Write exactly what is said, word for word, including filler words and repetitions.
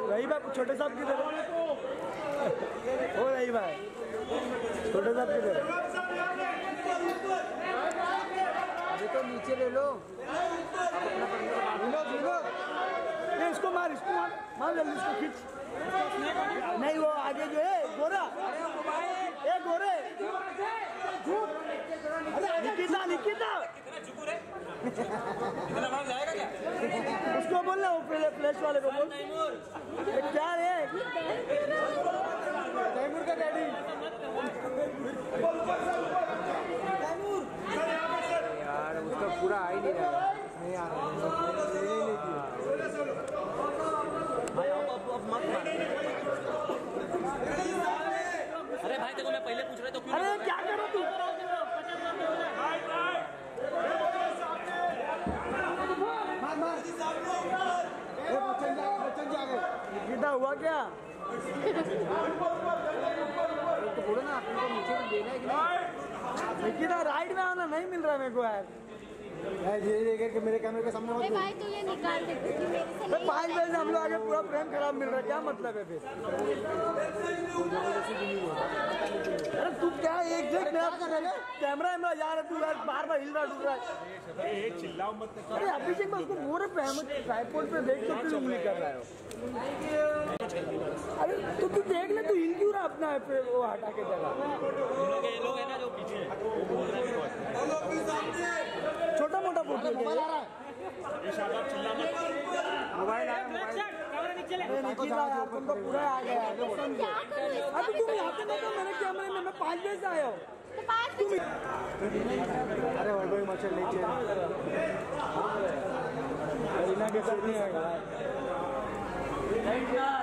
रही भाई छोटे साहब किधर है? ओ रही भाई छोटे साहब किधर है? अभी तो नीचे ले लो। ये इसको मार इसको मार मार जल्दी इसको खींच। नहीं वो आगे जो है गोरा ए गोरे निकिता निकिता उसको बोलना वो फ्लैश वाले को बोल क्या है तैमूर का डैडी यार उसका पूरा आ ही नहीं रहा नहीं आ रहा भाई अब अब मत। अरे भाई देखो मैं पहले पूछ रहा तो क्यों? अरे क्या कर रहा तू? मार मार ये बच्चन जा गए बच्चन जा गए निकिता हुआ क्या? तो बोलो ना आपको नीचे देना है कि नहीं? निकिता राइट में आना नहीं मिल रहा है मेरे को यार। धीरे धीरे करके मेरे कैमरे के सामने मत भाई तो ये निकाल दे पाँच बजे से हम लोग आगे पूरा फ्रेम खराब मिल रहा है क्या मतलब है फिर? अरे तू क्या एक देख मेरा कर रहा है कैमरा है यार तू यार बार बार हिल रहा डूब रहा है। चिल्लाओ मत। अरे अभिषेक मैं उसको बोल रहे ट्राइपॉड पे देख तो क्यों उंगली कर रहा है? अरे तो तू देख ले तू हिल क्यों रहा अपना पे वो हटा के जगह। लोग है ना जो पीछे छोटा मोटा फोटो मोबाइल आ रहा है मोबाइल आया तुम तो पूरा आ गया। अभी तुम यहाँ पे नहीं तो मेरे कैमरे में मैं पाँच बजे से आया हूँ। अरे वही मच्छर नीचे करीना के साथ नहीं आएगा।